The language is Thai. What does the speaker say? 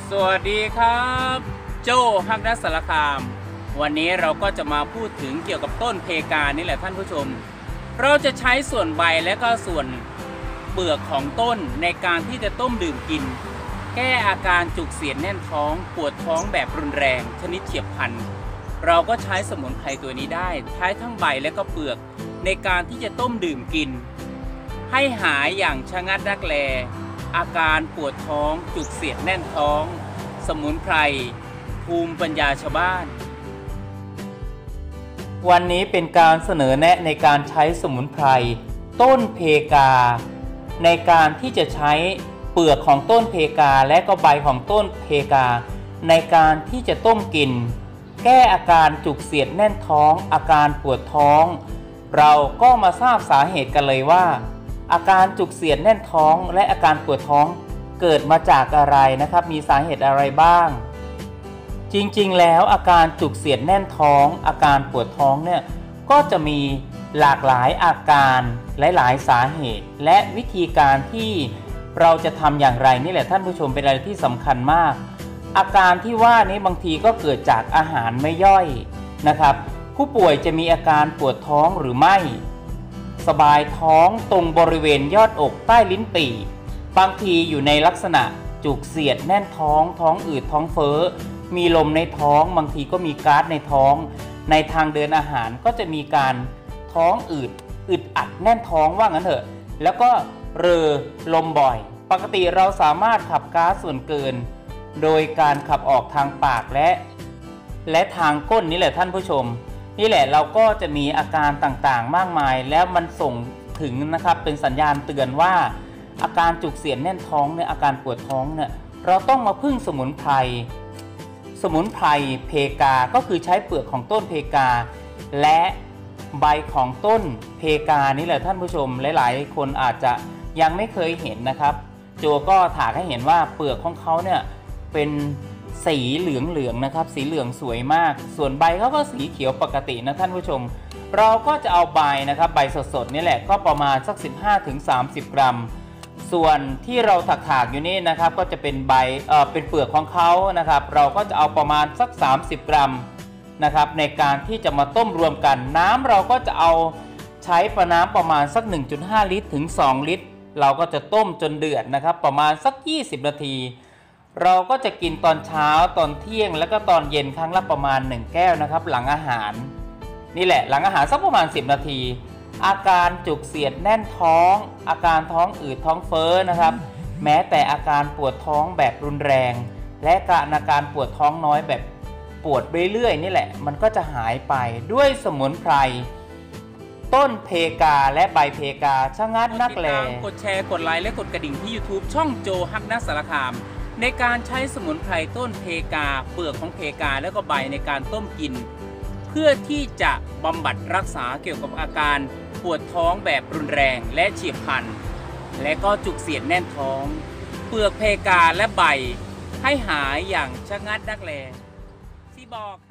สวัสดีครับโจ้ฮักนัสสารคามวันนี้เราก็จะมาพูดถึงเกี่ยวกับต้นเพกานี่แหละท่านผู้ชมเราจะใช้ส่วนใบและก็ส่วนเปลือกของต้นในการที่จะต้มดื่มกินแก้อาการจุกเสียดแน่นท้องปวดท้องแบบรุนแรงชนิดเฉียบพลันเราก็ใช้สมุนไพรตัวนี้ได้ใช้ทั้งใบและก็เปลือกในการที่จะต้มดื่มกินให้หายอย่างชะงัดรักแลอาการปวดท้องจุกเสียดแน่นท้องสมุนไพรภูมิปัญญาชาวบ้านวันนี้เป็นการเสนอแนะในการใช้สมุนไพรต้นเพกาในการที่จะใช้เปลือกของต้นเพกาและก็ใบของต้นเพกาในการที่จะต้มกินแก้อาการจุกเสียดแน่นท้องอาการปวดท้องเราก็มาทราบสาเหตุกันเลยว่าอาการจุกเสียดแน่นท้องและอาการปวดท้องเกิดมาจากอะไรนะครับมีสาเหตุอะไรบ้างจริงๆแล้วอาการจุกเสียดแน่นท้องอาการปวดท้องเนี่ยก็จะมีหลากหลายอาการหลายๆสาเหตุและวิธีการที่เราจะทำอย่างไรนี่แหละท่านผู้ชมเป็นอะไรที่สำคัญมากอาการที่ว่านี้บางทีก็เกิดจากอาหารไม่ย่อยนะครับผู้ป่วยจะมีอาการปวดท้องหรือไม่สบายท้องตรงบริเวณยอดอกใต้ลิ้นปี่บางทีอยู่ในลักษณะจุกเสียดแน่นท้องท้องอืดท้องเฟ้อมีลมในท้องบางทีก็มีก๊าซในท้องในทางเดินอาหารก็จะมีการท้องอึดอัดแน่นท้องว่างั้นเถอะแล้วก็เรอลมบ่อยปกติเราสามารถขับก๊าซส่วนเกินโดยการขับออกทางปากและทางก้นนี่แหละท่านผู้ชมนี่แหละเราก็จะมีอาการต่างๆมากมายแล้วมันส่งถึงนะครับเป็นสัญญาณเตือนว่าอาการจุกเสียดแน่นท้องเนี่ยอาการปวดท้องเนี่ยเราต้องมาพึ่งสมุนไพรเพกาก็คือใช้เปลือกของต้นเพกาและใบของต้นเพกานี่แหละท่านผู้ชมหลายๆคนอาจจะยังไม่เคยเห็นนะครับโจก็ถากให้เห็นว่าเปลือกของเขาเนี่ยเป็นสีเหลืองๆนะครับสีเหลืองสวยมากส่วนใบเขาก็สีเขียวปกตินะท่านผู้ชมเราก็จะเอาใบนะครับใบสดๆนี่แหละก็ประมาณสัก 15-30 กรัมส่วนที่เราถากอยู่นี่นะครับก็จะเป็นใบเป็นเปลือกของเขานะครับเราก็จะเอาประมาณสัก30 กรัมนะครับในการที่จะมาต้มรวมกันน้ำเราก็จะเอาใช้น้ำประมาณสัก 1.5 ลิตรถึง 2 ลิตรเราก็จะต้มจนเดือดนะครับประมาณสัก20 นาทีเราก็จะกินตอนเช้าตอนเที่ยงแล้วก็ตอนเย็นครั้งละประมาณ1แก้วนะครับหลังอาหารนี่แหละหลังอาหารสักประมาณ10 นาทีอาการจุกเสียดแน่นท้องอาการท้องอืดท้องเฟ้อนะครับแม้แต่อาการปวดท้องแบบรุนแรงและอาการปวดท้องน้อยแบบปวดเรื่อยๆนี่แหละมันก็จะหายไปด้วยสมุนไพรต้นเพกาและใบเพกาชะงัดนักแลกดแชร์กดไลค์และกดกระดิ่งที่ YouTube ช่องโจฮักนัสสารคามในการใช้สมุนไพรต้นเพกาเปลือกของเพกาและก็ใบในการต้มกินเพื่อที่จะบำบัดรักษาเกี่ยวกับอาการปวดท้องแบบรุนแรงและเฉียบพลันและก็จุกเสียดแน่นท้องเปลือกเพกาและใบให้หายอย่างชะงัดนักแลที่บอก